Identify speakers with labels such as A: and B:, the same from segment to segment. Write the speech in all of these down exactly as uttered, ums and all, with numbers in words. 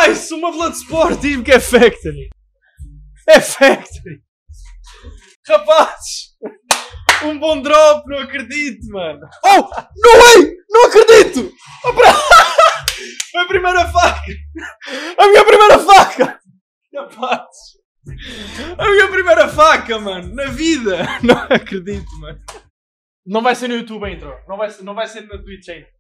A: Nice! Uma Bloodsport, diz-me que é Factory. É Factory. Rapazes! Um bom drop, não acredito, mano. Oh! No way! Não acredito! Foi a primeira faca! A minha primeira faca! Rapazes! A minha primeira faca, mano! Na vida! Não acredito, mano. Não vai ser no YouTube a intro. Não vai, não vai ser na Twitch ainda.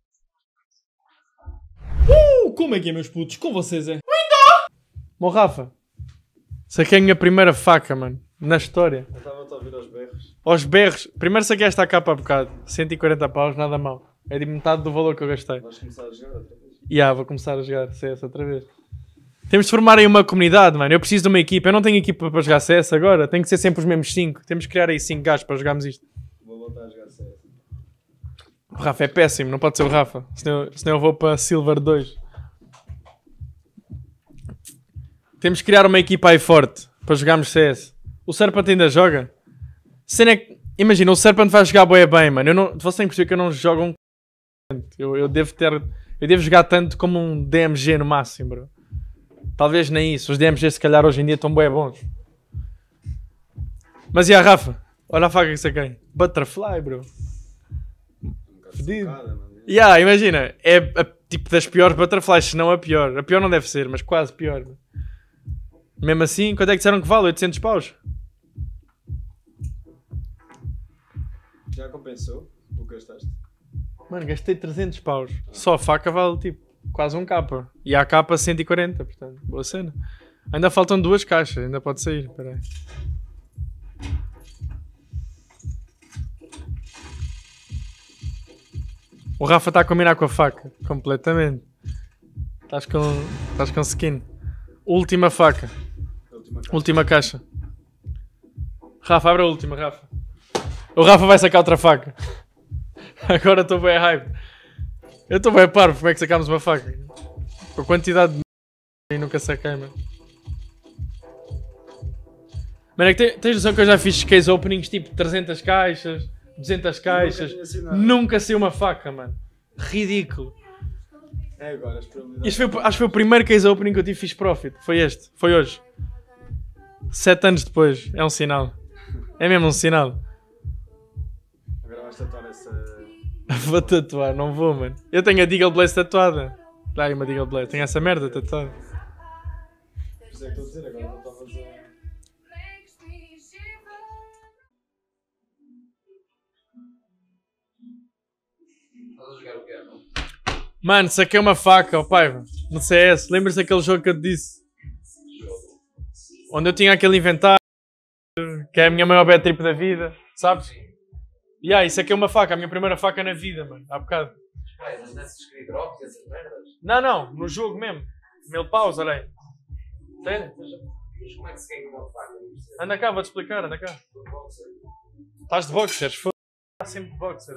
A: Uh! Como é que é, meus putos? Com vocês é? Window! Bom, Rafa. Saquei a minha primeira faca, mano. Na história.
B: Eu estava a ouvir aos berros.
A: Aos berros. Primeiro saquei esta capa há bocado. cento e quarenta paus, nada mal. É de metade do valor que eu gastei.
B: Vais começar a jogar outra vez?
A: Ya, yeah, vou começar a jogar C S outra vez. Temos de formar aí uma comunidade, mano. Eu preciso de uma equipa. Eu não tenho equipa para jogar C S agora. Tem que ser sempre os mesmos cinco. Temos que criar aí cinco gajos para jogarmos isto.
B: Vou voltar a jogar C S.
A: O Rafa é péssimo, não pode ser o Rafa. Senão, senão eu vou para Silver dois. Temos que criar uma equipa aí forte para jogarmos C S. O Serpent ainda joga? Cena é que... Imagina, o Serpent vai jogar bué bem, mano. Eu não... Vocês têm que perceber que eu não jogo um... Eu, eu devo ter... Eu devo jogar tanto como um D M G no máximo, bro. Talvez nem isso. Os D M G se calhar hoje em dia estão bué bons. Mas e a Rafa? Olha a faca que saquei. Butterfly, bro. Fedido. Yeah, imagina. É a, tipo das piores butterflies, se não a pior. A pior não deve ser, mas quase pior. Mesmo assim, quanto é que disseram que vale? oitocentos paus?
B: Já compensou o que gastaste?
A: Mano, gastei trezentos paus. Só a faca vale tipo quase um capa. E a capa cento e quarenta, portanto, boa cena. Ainda faltam duas caixas, ainda pode sair. Espera aí. O Rafa está a combinar com a faca, completamente. Estás com, estás com skin. Última faca.
B: Última caixa.
A: Última caixa. Rafa, abre a última, Rafa. O Rafa vai sacar outra faca. Agora estou bem hype. Eu estou bem parvo, como é que sacámos uma faca? Com a quantidade de... E nunca saquei, mano. Mano, é que tens noção que eu já fiz case openings tipo trezentas caixas, duzentas caixas. Nunca, nunca saiu uma faca, mano. Ridículo.
B: É agora, as probabilidades...
A: Isto foi, acho que foi o primeiro case opening que eu tive fiz profit. Foi este, foi hoje. Sete anos depois. É um sinal. É mesmo um sinal.
B: Agora vais tatuar essa...
A: Vou tatuar, não vou, mano. Eu tenho a Deagle Blaze tatuada. Dá aí uma Deagle Blaze. Tenho essa merda tatuada.
B: Por isso é que estou a dizer, agora não estavas a...
C: Estás a jogar o quê, não?
A: Mano, saquei uma faca, ó pai, no C S. Lembras-te daquele jogo que eu te disse? Onde eu tinha aquele inventário, que é a minha maior bad trip da vida, sabes? E aí, isso aqui é uma faca, a minha primeira faca na vida, mano, há bocado.
C: Pai, mas nessas screen-drops e essas merdas?
A: Não, não, no jogo mesmo. Mil paus, olha aí. Sério?
C: Mas como é que se ganha uma faca?
A: Anda cá, vou-te explicar, anda cá. Estás de boxers, foda-se. Está sempre de boxer.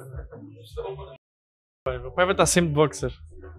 A: O pai vai estar sempre de boxer.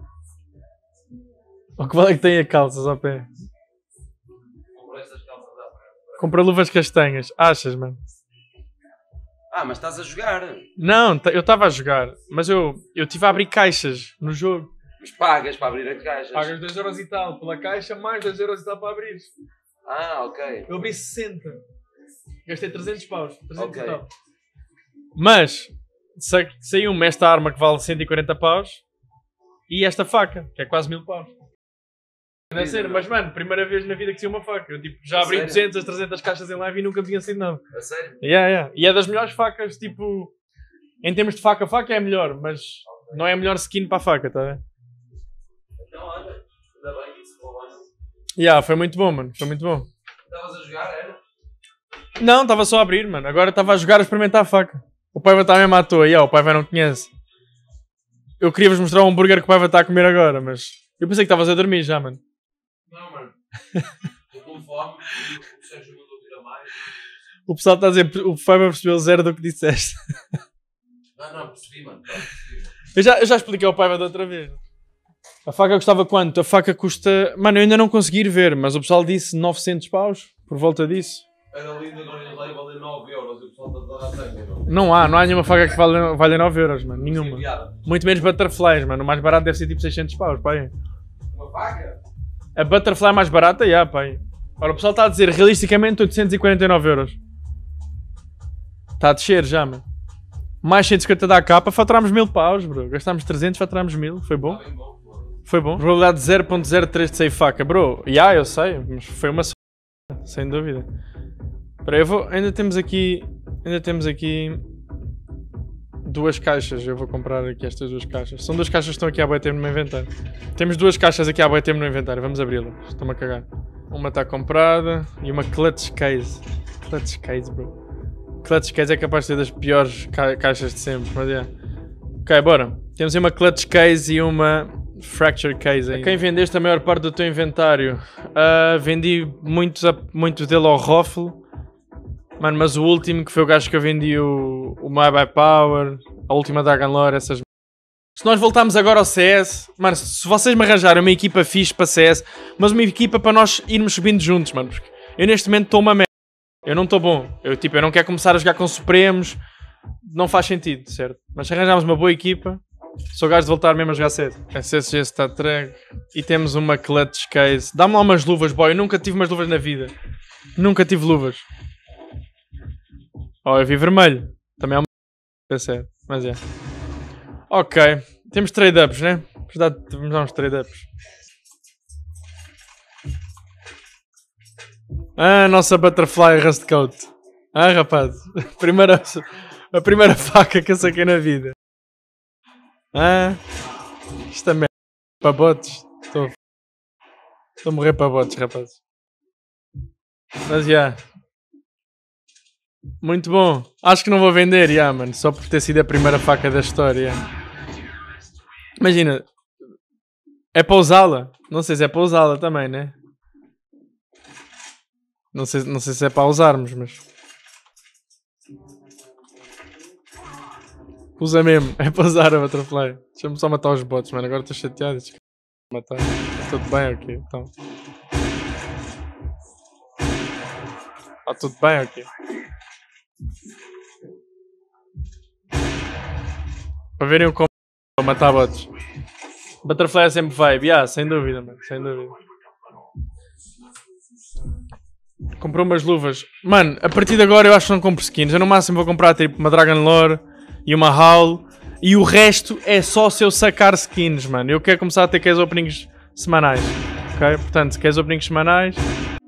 A: O que vale é que tem a calças ao pé.
C: Comprei estas calças à frente.
A: Compra luvas castanhas, achas, mano?
C: Ah, mas estás a jogar.
A: Não, eu estava a jogar, mas eu eu estive a abrir caixas no jogo.
C: Mas pagas para abrir as caixas.
A: Pagas dois euros e tal pela caixa, mais dois euros e tal para abrir.
C: Ah, ok.
A: Eu abri sessenta. Gastei trezentos paus. trezentos
C: Ok.
A: e tal. Mas sa saiu-me esta arma que vale cento e quarenta paus e esta faca, que é quase mil paus. Deve ser, mas mano, primeira vez na vida que saiu uma faca. Eu tipo, já abri
C: Sério?
A: duzentas, trezentas caixas em live e nunca tinha sido nada.
C: A sério?
A: Yeah, yeah. E é das melhores facas, tipo, em termos de faca, faca é a melhor, mas não é a melhor skin para a faca, tá a ver?
C: Então, olha, ainda bem que isso foi bem.
A: Yeah, foi muito bom, mano, foi muito bom.
C: Estavas a jogar, era?
A: Não, estava só a abrir, mano. Agora estava a jogar a experimentar a faca. O pai vai estar mesmo à toa, yeah, o pai vai não conhece. Eu queria-vos mostrar um hambúrguer que o pai vai estar a comer agora, mas eu pensei que estavas a dormir já, mano.
C: Não, mano. Estou com fome. O Sérgio mandou vir a mais.
A: O pessoal está a dizer, o pai vai perceber o zero do que disseste.
C: Não, não, percebi, mano. Percebi, mano.
A: Eu já, eu já expliquei ao pai da outra vez. A faca custava quanto? A faca custa... Mano, eu ainda não consegui ir ver, mas o pessoal disse novecentos paus, por volta disso.
C: Era lindo agora em lei valer nove euros e o pessoal está a dar a não?
A: Não há, não há nenhuma faca que valha, valha nove euros, mano. Nenhuma. Muito menos butterflies, mano. O mais barato deve ser tipo seiscentos paus, pai.
C: Uma faca?
A: A Butterfly é mais barata? Yeah, pai. Ora, o pessoal está a dizer realisticamente oitocentos e quarenta e nove euros. Está a descer já, mano. Mais cento e cinquenta da capa, faturámos mil paus, bro. Gastámos trezentos, faturámos mil. Foi bom? Foi bom. Probabilidade zero ponto zero três de sair faca. Bro, já, yeah, eu sei. Mas foi uma... Sem dúvida. Espera, eu vou... Ainda temos aqui... Ainda temos aqui... Duas caixas. Eu vou comprar aqui estas duas caixas. São duas caixas que estão aqui à boia tempo no meu inventário. Temos duas caixas aqui à boia tempo no inventário. Vamos abri-las. Estou-me a cagar. Uma está comprada. E uma clutch case. Clutch case, bro. Clutch case é capaz de ser das piores ca caixas de sempre. Mas é. Ok, bora. Temos aí uma clutch case e uma fracture case. A quem vendeste a maior parte do teu inventário? Uh, vendi muitos, muito dele ao Roffle. Mano, mas o último que foi o gajo que eu vendi, o, o My By Power, a última Dragon Lore, essas... Se nós voltarmos agora ao C S, mano, se vocês me arranjarem uma equipa fixe para C S, mas uma equipa para nós irmos subindo juntos, mano, porque eu neste momento estou uma merda. Eu não estou bom. Eu, tipo, eu não quero começar a jogar com Supremos, não faz sentido, certo? Mas se arranjarmos uma boa equipa, sou gajo de voltar mesmo a jogar cedo. S S G está track. E temos uma clutch case. Dá-me lá umas luvas, boy. Eu nunca tive umas luvas na vida. Nunca tive luvas. Oh, eu vi vermelho. Também é uma... P mas é. Ok. Temos trade-ups, né? Vamos dar uns trade-ups. Ah, a nossa Butterfly Rust Coat. Ah, rapaz. Primeira, a primeira faca que eu saquei na vida. Ah. Isto é merda. Para botes. Estou... Estou a morrer para botes, rapaz. Mas, já. Yeah. Muito bom. Acho que não vou vender, já, yeah, mano. Só por ter sido a primeira faca da história. Yeah. Imagina. É para usá-la. Não sei se é para usá-la também, né? Não sei, não sei se é para usarmos, mas... Usa mesmo. É para usar a Butterfly. Deixa-me só matar os bots, mano. Agora estou chateado. Matar. Está tudo bem, ok. Então... Está tudo bem, ok. Para verem o como para matar bots. Butterfly é sempre vibe, yeah, sem dúvida, mano, sem dúvida. Comprou umas luvas. Mano, a partir de agora eu acho que não compro skins. Eu no máximo vou comprar tipo uma Dragon Lore e uma Howl. E o resto é só se eu sacar skins, mano. Eu quero começar a ter case openings semanais. Ok? Portanto, case openings semanais.